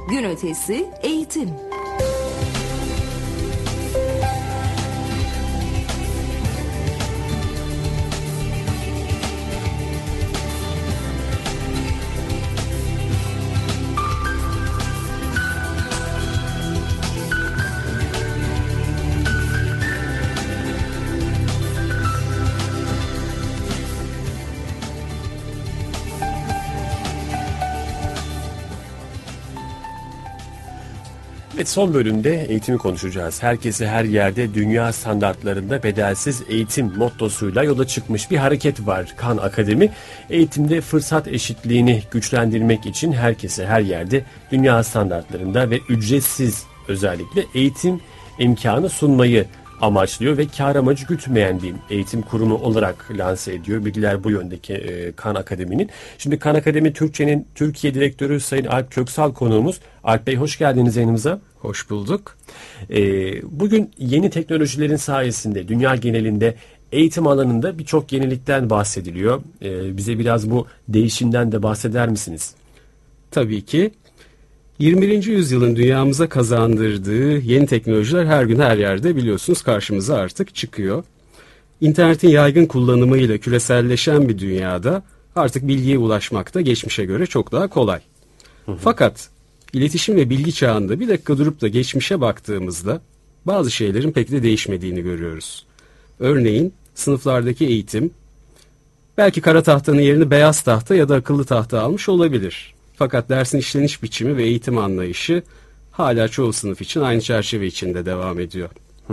Gün ötesi eğitim. Evet, son bölümde eğitimi konuşacağız. Herkese her yerde dünya standartlarında bedelsiz eğitim mottosuyla yola çıkmış bir hareket var. Khan Akademi, eğitimde fırsat eşitliğini güçlendirmek için herkese her yerde dünya standartlarında ve ücretsiz özellikle eğitim imkanı sunmayı amaçlıyor ve kar amacı gütmeyen bir eğitim kurumu olarak lanse ediyor. Bilgiler bu yöndeki Khan Akademi'nin. Şimdi Khan Akademi Türkçe'nin Türkiye Direktörü Sayın Alp Köksal konuğumuz. Alp Bey, hoş geldiniz yayınımıza. Hoş bulduk. Bugün yeni teknolojilerin sayesinde dünya genelinde eğitim alanında birçok yenilikten bahsediliyor. Bize biraz bu değişimden de bahseder misiniz? Tabii ki. 21. yüzyılın dünyamıza kazandırdığı yeni teknolojiler her gün her yerde biliyorsunuz karşımıza artık çıkıyor. İnternetin yaygın kullanımıyla küreselleşen bir dünyada artık bilgiye ulaşmak da geçmişe göre çok daha kolay. Fakat iletişim ve bilgi çağında bir dakika durup da geçmişe baktığımızda bazı şeylerin pek de değişmediğini görüyoruz. Örneğin sınıflardaki eğitim belki kara tahtanın yerini beyaz tahta ya da akıllı tahta almış olabilir. Fakat dersin işleniş biçimi ve eğitim anlayışı hala çoğu sınıf için aynı çerçeve içinde devam ediyor.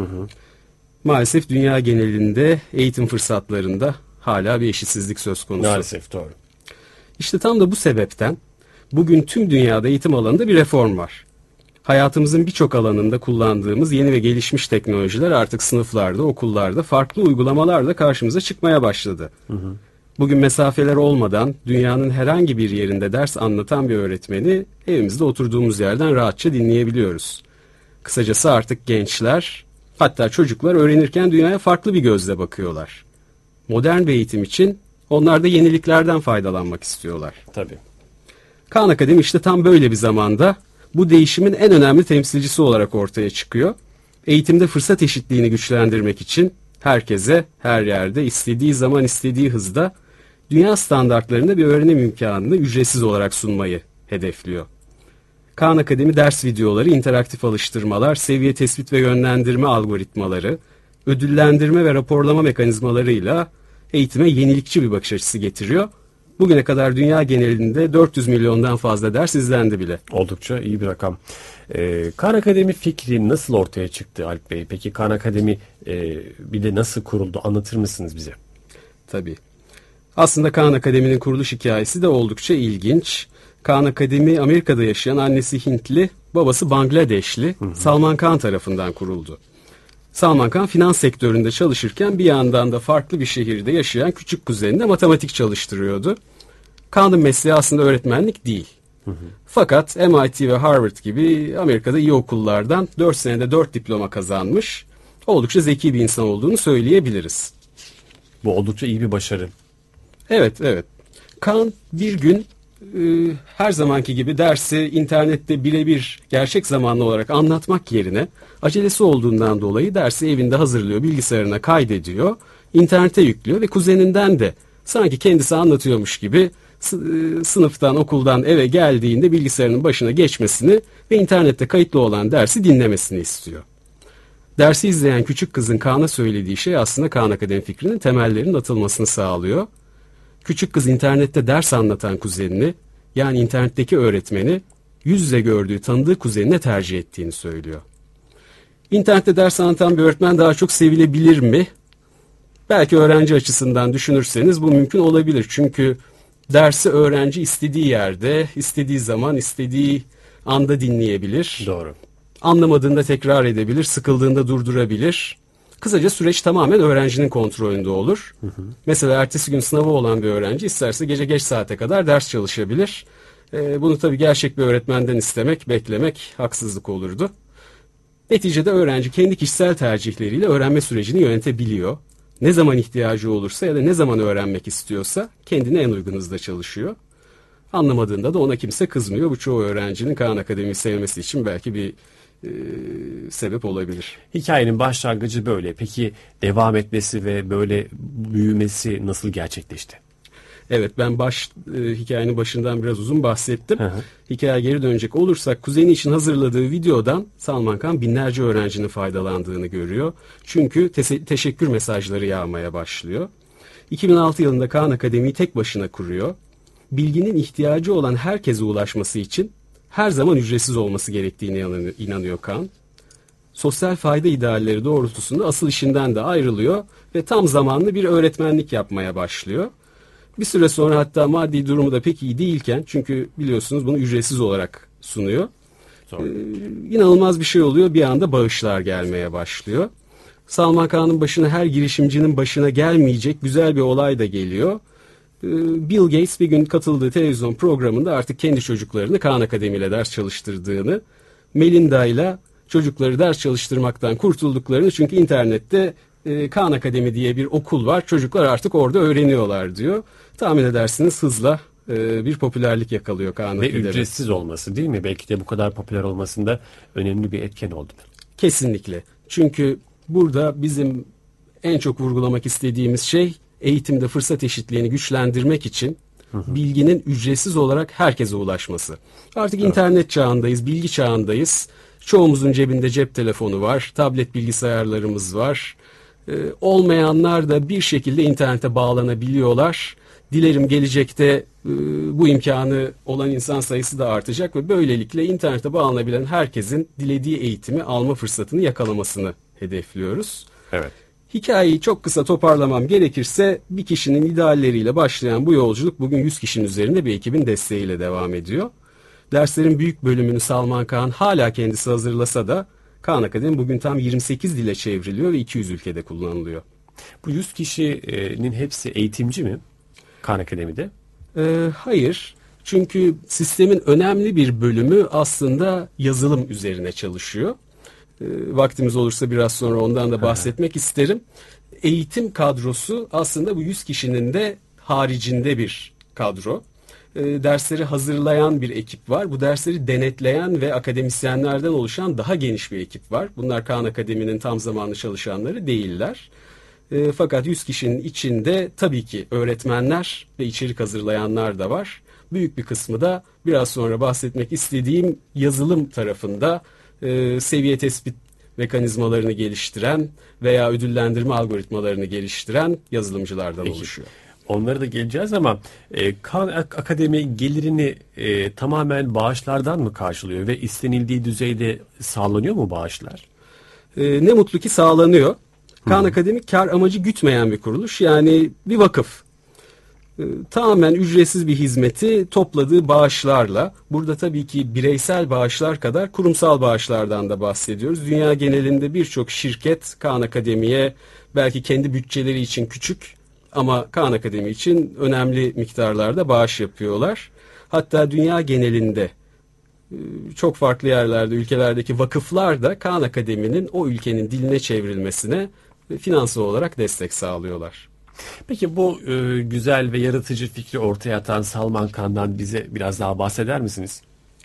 Maalesef dünya genelinde eğitim fırsatlarında hala bir eşitsizlik söz konusu. Maalesef, doğru. İşte tam da bu sebepten bugün tüm dünyada eğitim alanında bir reform var. Hayatımızın birçok alanında kullandığımız yeni ve gelişmiş teknolojiler artık sınıflarda, okullarda farklı uygulamalarla karşımıza çıkmaya başladı. Bugün mesafeler olmadan dünyanın herhangi bir yerinde ders anlatan bir öğretmeni evimizde oturduğumuz yerden rahatça dinleyebiliyoruz. Kısacası artık gençler, hatta çocuklar öğrenirken dünyaya farklı bir gözle bakıyorlar. Modern bir eğitim için onlar da yeniliklerden faydalanmak istiyorlar. Tabii. Khan Akademi işte tam böyle bir zamanda bu değişimin en önemli temsilcisi olarak ortaya çıkıyor. Eğitimde fırsat eşitliğini güçlendirmek için herkese, her yerde, istediği zaman, istediği hızda dünya standartlarında bir öğrenim imkanını ücretsiz olarak sunmayı hedefliyor. Khan Akademi ders videoları, interaktif alıştırmalar, seviye tespit ve yönlendirme algoritmaları, ödüllendirme ve raporlama mekanizmalarıyla eğitime yenilikçi bir bakış açısı getiriyor. Bugüne kadar dünya genelinde 400 milyondan fazla ders izlendi bile. Oldukça iyi bir rakam. Khan Akademi fikri nasıl ortaya çıktı Alp Bey? Peki Khan Akademi bir de nasıl kuruldu? Anlatır mısınız bize? Tabii. Aslında Khan Akademi'nin kuruluş hikayesi de oldukça ilginç. Khan Akademi Amerika'da yaşayan, annesi Hintli, babası Bangladeşli Salman Khan tarafından kuruldu. Salman Khan finans sektöründe çalışırken bir yandan da farklı bir şehirde yaşayan küçük kuzenine matematik çalıştırıyordu. Khan'ın mesleği aslında öğretmenlik değil. Fakat MIT ve Harvard gibi Amerika'da iyi okullardan 4 senede 4 diploma kazanmış, oldukça zeki bir insan olduğunu söyleyebiliriz. Bu oldukça iyi bir başarı. Evet. Khan bir gün her zamanki gibi dersi internette birebir gerçek zamanlı olarak anlatmak yerine acelesi olduğundan dolayı dersi evinde hazırlıyor, bilgisayarına kaydediyor, internete yüklüyor ve kuzeninden de sanki kendisi anlatıyormuş gibi sınıftan, okuldan eve geldiğinde bilgisayarının başına geçmesini ve internette kayıtlı olan dersi dinlemesini istiyor. Dersi izleyen küçük kızın Khan'a söylediği şey aslında Khan Akademi fikrinin temellerinin atılmasını sağlıyor. Küçük kız internette ders anlatan kuzenini, yani internetteki öğretmeni, yüz yüze gördüğü, tanıdığı kuzenine tercih ettiğini söylüyor. İnternette ders anlatan bir öğretmen daha çok sevilebilir mi? Belki öğrenci açısından düşünürseniz bu mümkün olabilir. Çünkü dersi öğrenci istediği yerde, istediği zaman, istediği anda dinleyebilir. Doğru. Anlamadığında tekrar edebilir, sıkıldığında durdurabilir. Kısaca süreç tamamen öğrencinin kontrolünde olur. Mesela ertesi gün sınavı olan bir öğrenci isterse gece geç saate kadar ders çalışabilir. Bunu tabii gerçek bir öğretmenden istemek, beklemek haksızlık olurdu. Neticede öğrenci kendi kişisel tercihleriyle öğrenme sürecini yönetebiliyor. Ne zaman ihtiyacı olursa ya da ne zaman öğrenmek istiyorsa kendine en uygun hızda çalışıyor. Anlamadığında da ona kimse kızmıyor. Bu çoğu öğrencinin Khan Akademi'yi sevmesi için belki bir sebep olabilir. Hikayenin başlangıcı böyle. Peki devam etmesi ve böyle büyümesi nasıl gerçekleşti? Evet, ben hikayenin başından biraz uzun bahsettim. Hı hı. Hikayeye geri dönecek olursak, kuzeni için hazırladığı videodan Salman Khan binlerce öğrencinin faydalandığını görüyor. Çünkü teşekkür mesajları yağmaya başlıyor. 2006 yılında Khan Akademi'yi tek başına kuruyor. Bilginin ihtiyacı olan herkese ulaşması için her zaman ücretsiz olması gerektiğine inanıyor Khan. Sosyal fayda idealleri doğrultusunda asıl işinden de ayrılıyor ve tam zamanlı bir öğretmenlik yapmaya başlıyor. Bir süre sonra hatta maddi durumu da pek iyi değilken, çünkü biliyorsunuz bunu ücretsiz olarak sunuyor. İnanılmaz bir şey oluyor, bir anda bağışlar gelmeye başlıyor. Salman Khan'ın başına, her girişimcinin başına gelmeyecek güzel bir olay da geliyor. Bill Gates bir gün katıldığı televizyon programında artık kendi çocuklarını Khan Akademi ile ders çalıştırdığını, Melinda ile çocukları ders çalıştırmaktan kurtulduklarını, çünkü internette Khan Akademi diye bir okul var, çocuklar artık orada öğreniyorlar diyor. Tahmin edersiniz hızla bir popülerlik yakalıyor Khan Akademi. Ve ücretsiz olması değil mi? Belki de bu kadar popüler olmasında önemli bir etken oldu. Kesinlikle. Çünkü burada bizim en çok vurgulamak istediğimiz şey, eğitimde fırsat eşitliğini güçlendirmek için bilginin ücretsiz olarak herkese ulaşması. Artık internet çağındayız, bilgi çağındayız. Çoğumuzun cebinde cep telefonu var, tablet bilgisayarlarımız var. Olmayanlar da bir şekilde internete bağlanabiliyorlar. Dilerim gelecekte bu imkanı olan insan sayısı da artacak ve böylelikle internete bağlanabilen herkesin dilediği eğitimi alma fırsatını yakalamasını hedefliyoruz. Evet. Hikayeyi çok kısa toparlamam gerekirse, bir kişinin idealleriyle başlayan bu yolculuk bugün 100 kişinin üzerinde bir ekibin desteğiyle devam ediyor. Derslerin büyük bölümünü Salman Khan hala kendisi hazırlasa da Khan Akademi bugün tam 28 dile çevriliyor ve 200 ülkede kullanılıyor. Bu 100 kişinin hepsi eğitimci mi Khan Akademi'de? Hayır. Çünkü sistemin önemli bir bölümü aslında yazılım üzerine çalışıyor. Vaktimiz olursa biraz sonra ondan da bahsetmek isterim. Eğitim kadrosu aslında bu 100 kişinin de haricinde bir kadro. Dersleri hazırlayan bir ekip var. Bu dersleri denetleyen ve akademisyenlerden oluşan daha geniş bir ekip var. Bunlar Khan Akademi'nin tam zamanlı çalışanları değiller. Fakat 100 kişinin içinde tabii ki öğretmenler ve içerik hazırlayanlar da var. Büyük bir kısmı da biraz sonra bahsetmek istediğim yazılım tarafında seviye tespit mekanizmalarını geliştiren veya ödüllendirme algoritmalarını geliştiren yazılımcılardan oluşuyor. Onlara da geleceğiz ama Khan Akademi gelirini tamamen bağışlardan mı karşılıyor ve istenildiği düzeyde sağlanıyor mu bağışlar? Ne mutlu ki sağlanıyor. Khan Akademi kar amacı gütmeyen bir kuruluş, yani bir vakıf. Tamamen ücretsiz bir hizmeti topladığı bağışlarla, burada tabii ki bireysel bağışlar kadar kurumsal bağışlardan da bahsediyoruz. Dünya genelinde birçok şirket Khan Akademi'ye belki kendi bütçeleri için küçük ama Khan Akademi için önemli miktarlarda bağış yapıyorlar. Hatta dünya genelinde çok farklı yerlerde, ülkelerdeki vakıflar da Khan Akademi'nin o ülkenin diline çevrilmesine finansal olarak destek sağlıyorlar. Peki bu güzel ve yaratıcı fikri ortaya atan Salman Khan'dan bize biraz daha bahseder misiniz?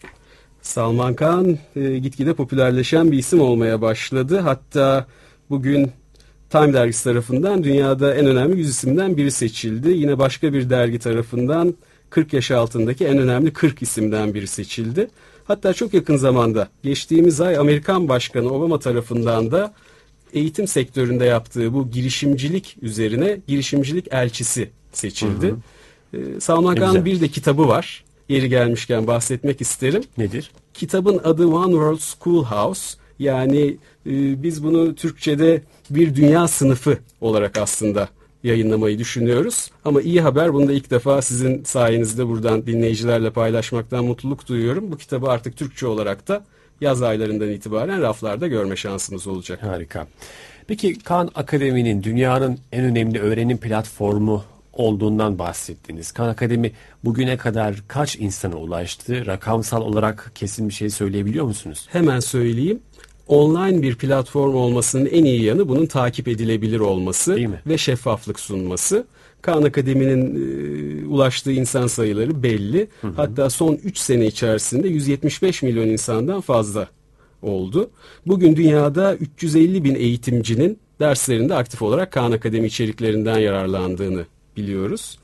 Salman Khan gitgide popülerleşen bir isim olmaya başladı. Hatta bugün Time dergisi tarafından dünyada en önemli 100 isimden biri seçildi. Yine başka bir dergi tarafından 40 yaş altındaki en önemli 40 isimden biri seçildi. Hatta çok yakın zamanda, geçtiğimiz ay Amerikan Başkanı Obama tarafından da eğitim sektöründe yaptığı bu girişimcilik üzerine girişimcilik elçisi seçildi. Salman Khan'ın bir de kitabı var. Yeri gelmişken bahsetmek isterim. Nedir? Kitabın adı One World Schoolhouse. Yani biz bunu Türkçe'de bir dünya sınıfı olarak aslında yayınlamayı düşünüyoruz. Ama iyi haber, bunu da ilk defa sizin sayenizde buradan dinleyicilerle paylaşmaktan mutluluk duyuyorum. Bu kitabı artık Türkçe olarak da yaz aylarından itibaren raflarda görme şansımız olacak. Harika. Peki Khan Akademi'nin dünyanın en önemli öğrenim platformu olduğundan bahsettiniz. Khan Akademi bugüne kadar kaç insana ulaştı? Rakamsal olarak kesin bir şey söyleyebiliyor musunuz? Hemen söyleyeyim. Online bir platform olmasının en iyi yanı bunun takip edilebilir olması ve şeffaflık sunması. Khan Akademi'nin ulaştığı insan sayıları belli. Hatta son 3 sene içerisinde 175 milyon insandan fazla oldu. Bugün dünyada 350 bin eğitimcinin derslerinde aktif olarak Khan Akademi içeriklerinden yararlandığını biliyoruz.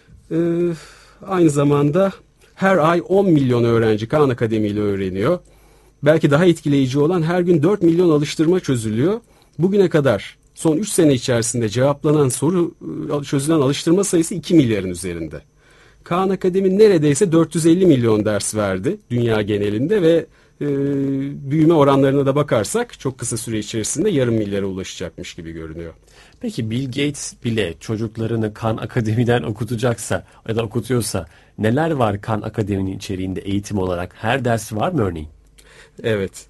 Aynı zamanda her ay 10 milyon öğrenci Khan Akademi ile öğreniyor. Belki daha etkileyici olan her gün 4 milyon alıştırma çözülüyor. Bugüne kadar son 3 sene içerisinde cevaplanan çözülen alıştırma sayısı 2 milyarın üzerinde. Khan Akademi neredeyse 450 milyon ders verdi dünya genelinde ve büyüme oranlarına da bakarsak çok kısa süre içerisinde yarım milyara ulaşacakmış gibi görünüyor. Peki Bill Gates bile çocuklarını Khan Akademi'den okutacaksa ya da okutuyorsa neler var Khan Akademi'nin içeriğinde eğitim olarak? Her ders var mı örneğin? Evet.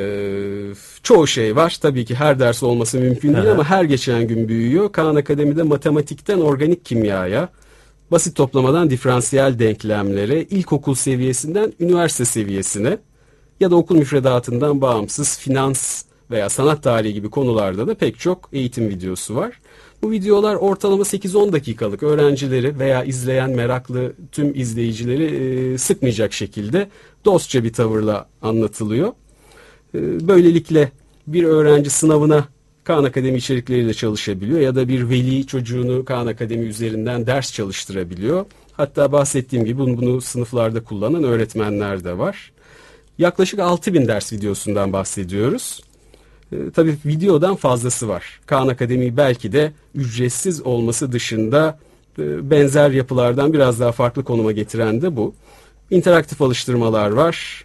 Çoğu şey var. Tabii ki her ders olması mümkün değil ama her geçen gün büyüyor. Khan Akademi'de matematikten organik kimyaya, basit toplamadan diferansiyel denklemlere, ilkokul seviyesinden üniversite seviyesine ya da okul müfredatından bağımsız finans veya sanat tarihi gibi konularda da pek çok eğitim videosu var. Bu videolar ortalama 8-10 dakikalık, öğrencileri veya izleyen meraklı tüm izleyicileri sıkmayacak şekilde dostça bir tavırla anlatılıyor. Böylelikle bir öğrenci sınavına Khan Akademi içerikleriyle çalışabiliyor ya da bir veli çocuğunu Khan Akademi üzerinden ders çalıştırabiliyor. Hatta bahsettiğim gibi bunu sınıflarda kullanan öğretmenler de var. Yaklaşık 6.000 ders videosundan bahsediyoruz. Tabii videodan fazlası var. Khan Akademi belki de ücretsiz olması dışında benzer yapılardan biraz daha farklı konuma getiren de bu. İnteraktif alıştırmalar var.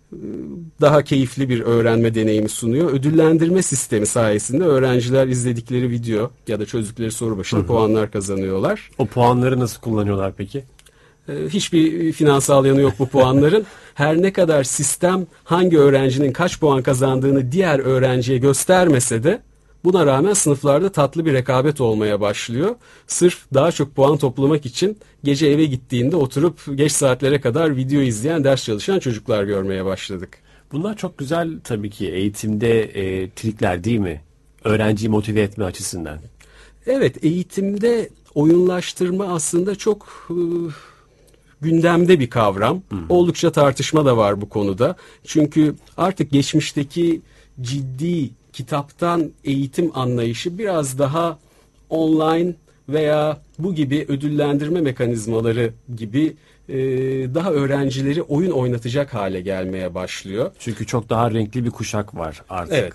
Daha keyifli bir öğrenme deneyimi sunuyor. Ödüllendirme sistemi sayesinde öğrenciler izledikleri video ya da çözdükleri soru başına puanlar kazanıyorlar. O puanları nasıl kullanıyorlar peki? Hiçbir finansal yanı yok bu puanların. Her ne kadar sistem hangi öğrencinin kaç puan kazandığını diğer öğrenciye göstermese de buna rağmen sınıflarda tatlı bir rekabet olmaya başlıyor. Sırf daha çok puan toplamak için gece eve gittiğinde oturup geç saatlere kadar video izleyen, ders çalışan çocuklar görmeye başladık. Bunlar çok güzel tabii ki eğitimde trikler değil mi? Öğrenciyi motive etme açısından. Evet, eğitimde oyunlaştırma aslında çok gündemde bir kavram. Oldukça tartışma da var bu konuda. Çünkü artık geçmişteki ciddi kitaptan eğitim anlayışı biraz daha online veya bu gibi ödüllendirme mekanizmaları gibi daha öğrencileri oyun oynatacak hale gelmeye başlıyor. Çünkü çok daha renkli bir kuşak var artık. Evet.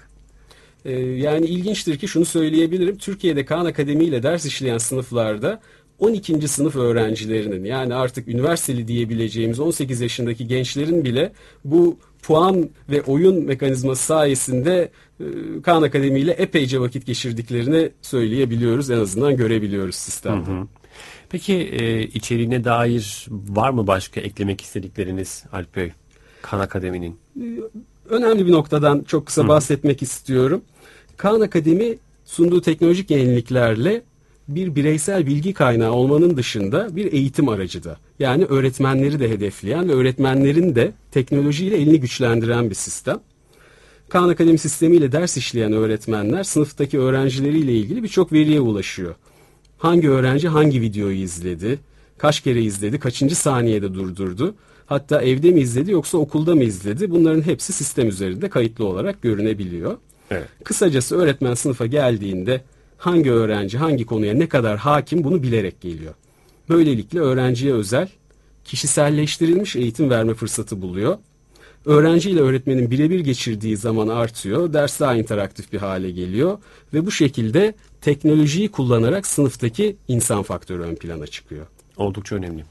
Yani ilginçtir ki şunu söyleyebilirim. Türkiye'de Khan Akademi ile ders işleyen sınıflarda 12. sınıf öğrencilerinin, yani artık üniversiteli diyebileceğimiz 18 yaşındaki gençlerin bile bu puan ve oyun mekanizması sayesinde Khan Akademi ile epeyce vakit geçirdiklerini söyleyebiliyoruz. En azından görebiliyoruz sistemde. Peki içeriğine dair var mı başka eklemek istedikleriniz Alp Bey, Khan Akademi'nin? Önemli bir noktadan çok kısa bahsetmek istiyorum. Khan Akademi sunduğu teknolojik yeniliklerle bir bireysel bilgi kaynağı olmanın dışında bir eğitim aracı da. Yani öğretmenleri de hedefleyen ve öğretmenlerin de teknolojiyle elini güçlendiren bir sistem. Khan Akademi sistemiyle ders işleyen öğretmenler sınıftaki öğrencileriyle ilgili birçok veriye ulaşıyor. Hangi öğrenci hangi videoyu izledi, kaç kere izledi, kaçıncı saniyede durdurdu, hatta evde mi izledi yoksa okulda mı izledi, bunların hepsi sistem üzerinde kayıtlı olarak görünebiliyor. Evet. Kısacası öğretmen sınıfa geldiğinde hangi öğrenci hangi konuya ne kadar hakim bunu bilerek geliyor. Böylelikle öğrenciye özel, kişiselleştirilmiş eğitim verme fırsatı buluyor. Öğrenci ile öğretmenin birebir geçirdiği zaman artıyor, ders daha interaktif bir hale geliyor ve bu şekilde teknolojiyi kullanarak sınıftaki insan faktörü ön plana çıkıyor. Oldukça önemli.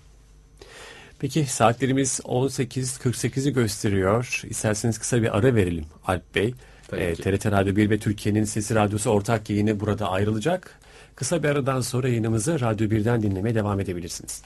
Peki saatlerimiz 18.48'i gösteriyor. İsterseniz kısa bir ara verelim Alp Bey. TRT Radyo 1 ve Türkiye'nin Sesi Radyosu ortak yayını burada ayrılacak. Kısa bir aradan sonra yayınımızı Radyo 1'den dinlemeye devam edebilirsiniz.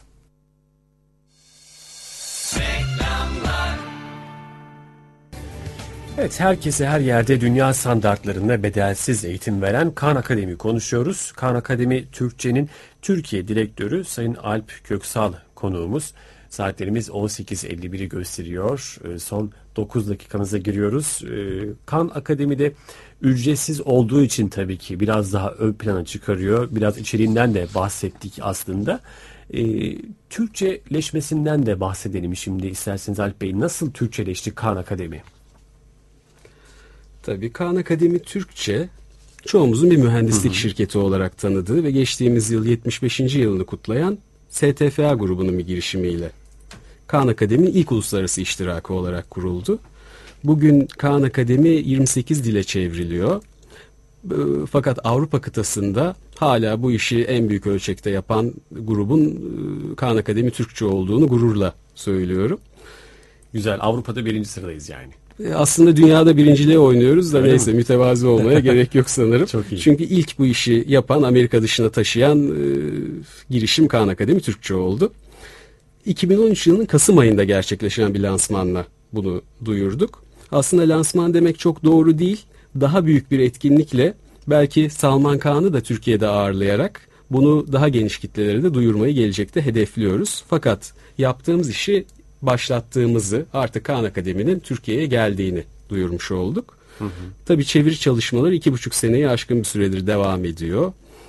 Evet, herkese her yerde dünya standartlarında bedelsiz eğitim veren Khan Akademi konuşuyoruz. Khan Akademi Türkçe'nin Türkiye direktörü Sayın Alp Köksal konuğumuz. Saatlerimiz 18.51'i gösteriyor. Son 9 dakikamıza giriyoruz. Khan Akademi'de ücretsiz olduğu için tabii ki biraz daha ön plana çıkarıyor. Biraz içeriğinden de bahsettik aslında. Türkçeleşmesinden de bahsedelim şimdi isterseniz Alp Bey. Nasıl Türkçeleşti Khan Akademi? Tabii Khan Akademi Türkçe çoğumuzun bir mühendislik şirketi olarak tanıdığı ve geçtiğimiz yıl 75. yılını kutlayan STFA grubunun bir girişimiyle Khan Akademi'nin ilk uluslararası iştirakı olarak kuruldu. Bugün Khan Akademi 28 dile çevriliyor. Fakat Avrupa kıtasında hala bu işi en büyük ölçekte yapan grubun Khan Akademi Türkçe olduğunu gururla söylüyorum. Güzel, Avrupa'da 1. sıradayız yani. Aslında dünyada birinciliğe oynuyoruz da Öyle neyse mi? mütevazı olmaya gerek yok sanırım. Çok iyi. Çünkü ilk bu işi yapan, Amerika dışına taşıyan girişim Khan Akademi Türkçe oldu. 2013 yılının Kasım ayında gerçekleşen bir lansmanla bunu duyurduk. Aslında lansman demek çok doğru değil. Daha büyük bir etkinlikle belki Salman Khan'ı da Türkiye'de ağırlayarak bunu daha geniş kitlelere de duyurmayı gelecekte hedefliyoruz. Fakat yaptığımız işi başlattığımızı, artık Khan Akademi'nin Türkiye'ye geldiğini duyurmuş olduk. Tabii çeviri çalışmaları 2,5 seneyi aşkın bir süredir devam ediyor.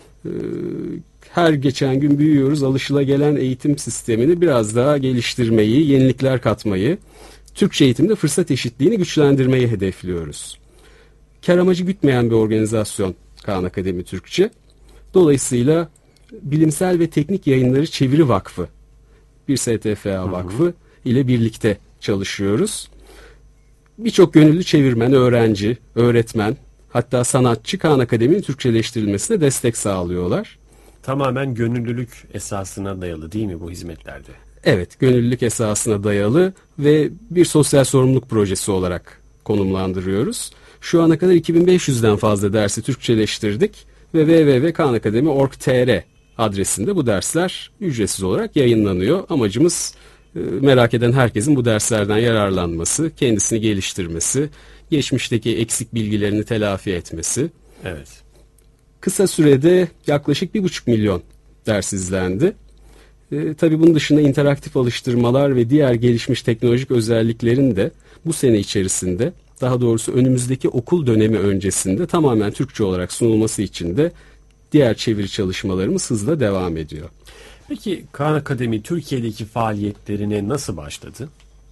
Her geçen gün büyüyoruz. Alışılagelen eğitim sistemini biraz daha geliştirmeyi, yenilikler katmayı, Türkçe eğitimde fırsat eşitliğini güçlendirmeyi hedefliyoruz. Kar amacı gütmeyen bir organizasyon Khan Akademi Türkçe. Dolayısıyla Bilimsel ve Teknik Yayınları Çeviri Vakfı, bir STFA vakfı ile birlikte çalışıyoruz. Birçok gönüllü çevirmen, öğrenci, öğretmen, hatta sanatçı Khan Akademi'nin Türkçeleştirilmesine destek sağlıyorlar. Tamamen gönüllülük esasına dayalı değil mi bu hizmetlerde? Evet, gönüllülük esasına dayalı ve bir sosyal sorumluluk projesi olarak konumlandırıyoruz. Şu ana kadar 2500'den fazla dersi Türkçeleştirdik ve www.khanakademi.org.tr adresinde bu dersler ücretsiz olarak yayınlanıyor. Amacımız merak eden herkesin bu derslerden yararlanması, kendisini geliştirmesi, geçmişteki eksik bilgilerini telafi etmesi. Evet. Kısa sürede yaklaşık 1,5 milyon ders izlendi. Tabii bunun dışında interaktif alıştırmalar ve diğer gelişmiş teknolojik özelliklerin de bu sene içerisinde, daha doğrusu önümüzdeki okul dönemi öncesinde tamamen Türkçe olarak sunulması için de diğer çeviri çalışmalarımız hızla devam ediyor. Peki Khan Akademi Türkiye'deki faaliyetlerine nasıl başladı?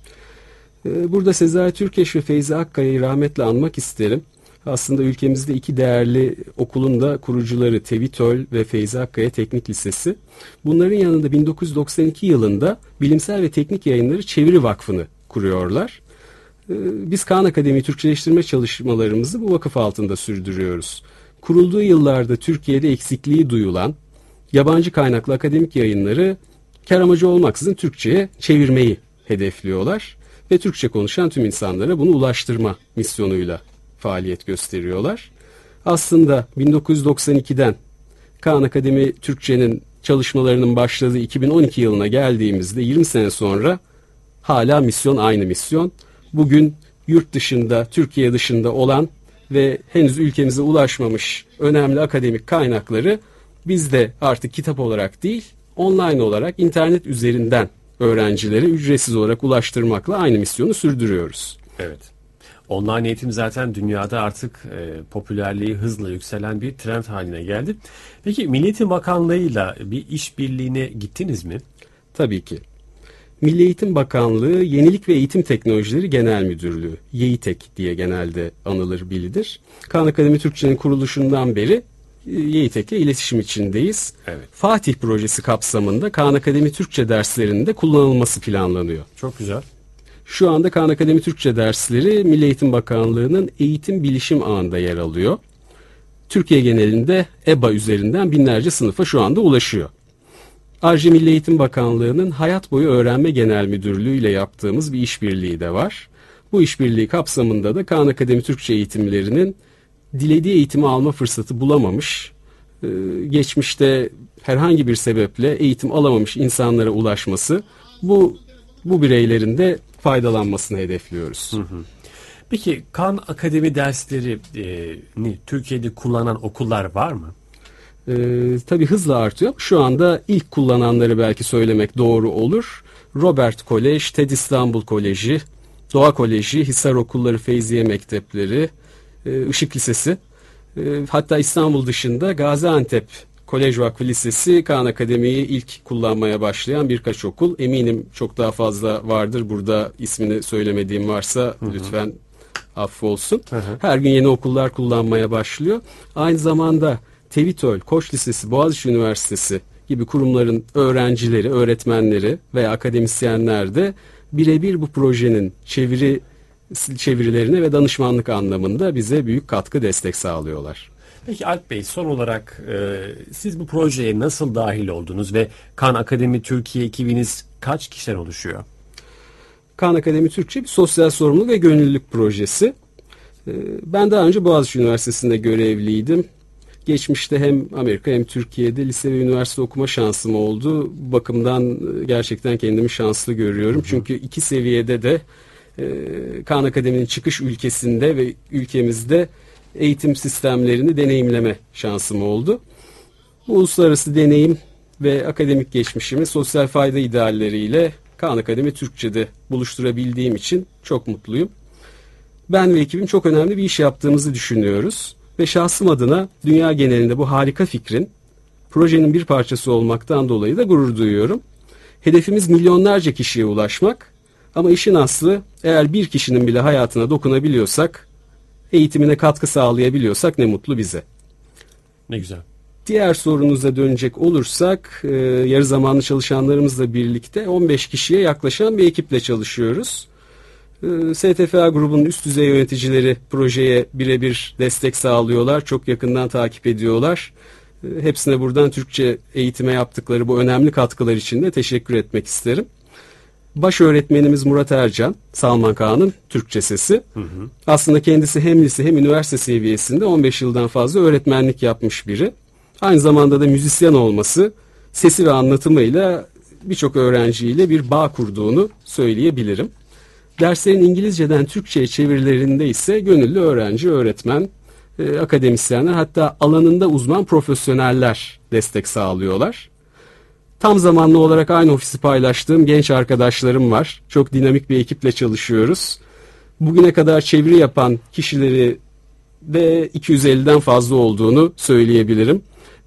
Burada Sezai Türkeş ve Feyzi Akkaya'yı rahmetle anmak isterim. Aslında ülkemizde iki değerli okulun da kurucuları TEVİTÖL ve Feyzi Akkaya Teknik Lisesi. Bunların yanında 1992 yılında Bilimsel ve Teknik Yayınları Çeviri Vakfı'nı kuruyorlar. Biz Khan Akademi Türkçeleştirme çalışmalarımızı bu vakıf altında sürdürüyoruz. Kurulduğu yıllarda Türkiye'de eksikliği duyulan yabancı kaynaklı akademik yayınları kar amacı olmaksızın Türkçe'ye çevirmeyi hedefliyorlar ve Türkçe konuşan tüm insanlara bunu ulaştırma misyonuyla faaliyet gösteriyorlar. Aslında 1992'den Khan Akademi Türkçe'nin çalışmalarının başladığı 2012 yılına geldiğimizde 20 sene sonra hala misyon aynı misyon. Bugün yurt dışında, Türkiye dışında olan ve henüz ülkemize ulaşmamış önemli akademik kaynakları biz de artık kitap olarak değil, online olarak internet üzerinden öğrencilere ücretsiz olarak ulaştırmakla aynı misyonu sürdürüyoruz. Evet. Online eğitim zaten dünyada artık popülerliği hızla yükselen bir trend haline geldi. Peki Milli Eğitim Bakanlığı'yla bir işbirliğine gittiniz mi? Tabii ki. Milli Eğitim Bakanlığı Yenilik ve Eğitim Teknolojileri Genel Müdürlüğü, YEİTEK diye genelde anılır bilinir. Khan Akademi Türkçe'nin kuruluşundan beri YEİTEK'le iletişim içindeyiz. Evet. Fatih projesi kapsamında Khan Akademi Türkçe derslerinde kullanılması planlanıyor. Çok güzel. Şu anda Khan Akademi Türkçe dersleri Milli Eğitim Bakanlığı'nın eğitim bilişim ağında yer alıyor. Türkiye genelinde EBA üzerinden binlerce sınıfa şu anda ulaşıyor. Ayrıca Milli Eğitim Bakanlığı'nın Hayat Boyu Öğrenme Genel Müdürlüğü ile yaptığımız bir işbirliği de var. Bu işbirliği kapsamında da Khan Akademi Türkçe eğitimlerinin dilediği eğitimi alma fırsatı bulamamış, geçmişte herhangi bir sebeple eğitim alamamış insanlara ulaşması, bu bireylerin de faydalanmasını hedefliyoruz. Peki Khan Akademi derslerini Türkiye'de kullanan okullar var mı? Tabii hızla artıyor. Şu anda ilk kullananları belki söylemek doğru olur. Robert Kolej, TED İstanbul Koleji, Doğa Koleji, Hisar Okulları, Feyziye Mektepleri, Işık Lisesi, hatta İstanbul dışında Gaziantep Kolej Vakfı Lisesi, Khan Akademi'yi ilk kullanmaya başlayan birkaç okul. Eminim çok daha fazla vardır. Burada ismini söylemediğim varsa lütfen affolsun. Her gün yeni okullar kullanmaya başlıyor. Aynı zamanda Tevitol, Koç Lisesi, Boğaziçi Üniversitesi gibi kurumların öğrencileri, öğretmenleri veya akademisyenler de birebir bu projenin çevirilerine ve danışmanlık anlamında bize büyük katkı, destek sağlıyorlar. Peki Alp Bey, son olarak siz bu projeye nasıl dahil oldunuz ve Khan Akademi Türkiye ekibiniz kaç kişiden oluşuyor? Khan Akademi Türkçe bir sosyal sorumluluk ve gönüllülük projesi. Ben daha önce Boğaziçi Üniversitesi'nde görevliydim. Geçmişte hem Amerika hem Türkiye'de lise ve üniversite okuma şansım oldu. Bu bakımdan gerçekten kendimi şanslı görüyorum. Çünkü iki seviyede de Khan Akademi'nin çıkış ülkesinde ve ülkemizde eğitim sistemlerini deneyimleme şansım oldu. Bu uluslararası deneyim ve akademik geçmişimi sosyal fayda idealleriyle Khan Akademi Türkçe'de buluşturabildiğim için çok mutluyum. Ben ve ekibim çok önemli bir iş yaptığımızı düşünüyoruz. Ve şahsım adına dünya genelinde bu harika fikrin, projenin bir parçası olmaktan dolayı da gurur duyuyorum. Hedefimiz milyonlarca kişiye ulaşmak. Ama işin aslı, eğer bir kişinin bile hayatına dokunabiliyorsak, eğitimine katkı sağlayabiliyorsak ne mutlu bize. Ne güzel. Diğer sorunuza dönecek olursak, yarı zamanlı çalışanlarımızla birlikte 15 kişiye yaklaşan bir ekiple çalışıyoruz. STFA grubunun üst düzey yöneticileri projeye birebir destek sağlıyorlar. Çok yakından takip ediyorlar. Hepsine buradan Türkçe eğitime yaptıkları bu önemli katkılar için de teşekkür etmek isterim. Baş öğretmenimiz Murat Ercan, Salman Kağan'ın Türkçe sesi. Aslında kendisi hem lise hem üniversite seviyesinde 15 yıldan fazla öğretmenlik yapmış biri. Aynı zamanda da müzisyen olması, sesi ve anlatımıyla birçok öğrenciyle bir bağ kurduğunu söyleyebilirim. Derslerin İngilizceden Türkçe'ye çevirilerinde ise gönüllü öğrenci, öğretmen, akademisyenler, hatta alanında uzman profesyoneller destek sağlıyorlar. Tam zamanlı olarak aynı ofisi paylaştığım genç arkadaşlarım var. Çok dinamik bir ekiple çalışıyoruz. Bugüne kadar çeviri yapan kişileri de 250'den fazla olduğunu söyleyebilirim.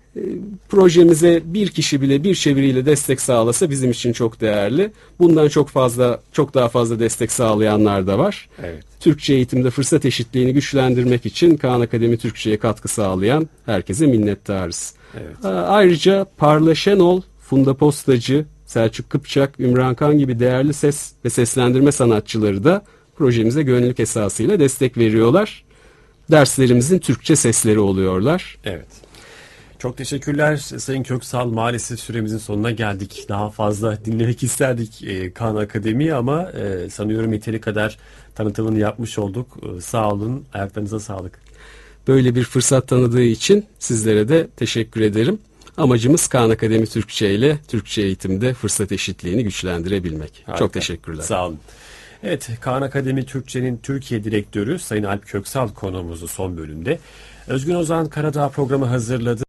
Projemize bir kişi bile bir çeviriyle destek sağlasa bizim için çok değerli. Bundan çok daha fazla destek sağlayanlar da var. Evet. Türkçe eğitimde fırsat eşitliğini güçlendirmek için Khan Akademi Türkçe'ye katkı sağlayan herkese minnettarız. Evet. Ayrıca Parla Şenol, Funda Postacı, Selçuk Kıpçak, Ümran Kan gibi değerli ses ve seslendirme sanatçıları da projemize gönüllülük esasıyla destek veriyorlar. Derslerimizin Türkçe sesleri oluyorlar. Evet. Çok teşekkürler Sayın Köksal. Maalesef süremizin sonuna geldik. Daha fazla dinlemek isterdik Khan Akademi'yi ama sanıyorum yeteri kadar tanıtımını yapmış olduk. Sağ olun, ayaklarınıza sağlık. Böyle bir fırsat tanıdığı için sizlere de teşekkür ederim. Amacımız Khan Akademi Türkçe ile Türkçe eğitimde fırsat eşitliğini güçlendirebilmek. Harika. Çok teşekkürler. Sağ olun. Evet, Khan Akademi Türkçe'nin Türkiye Direktörü Sayın Alp Köksal konuğumuzu son bölümde. Özgün Ozan Karadağ programı hazırladı.